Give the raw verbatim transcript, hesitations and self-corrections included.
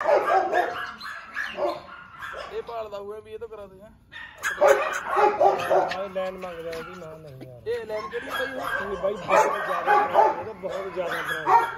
ਇਹ ਭਾਲਦਾ ਹੋਇਆ ਵੀ ਇਹ ਤਾਂ ਕਰਾ ਦੇ ਹੈ ਲੈਣ ਮੰਗਦਾ ਉਹਦੀ ਨਾ ਨਹੀਂ ਯਾਰ ਇਹ ਲੈਣ ਕਿਹੜੀ ਬਈ ਬਾਈ ਬਹੁਤ ਜ਼ਿਆਦਾ ਇਹ ਤਾਂ ਬਹੁਤ ਜ਼ਿਆਦਾ